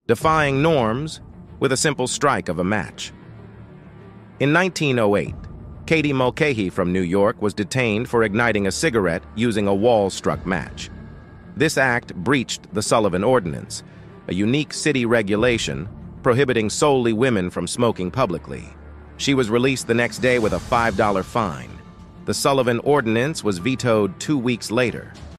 defying norms with a simple strike of a match. In 1908, Katie Mulcahey from New York was detained for igniting a cigarette using a wall-struck match. This act breached the Sullivan Ordinance, a unique city regulation prohibiting solely women from smoking publicly. She was released the next day with a $5 fine. The Sullivan Ordinance was vetoed 2 weeks later.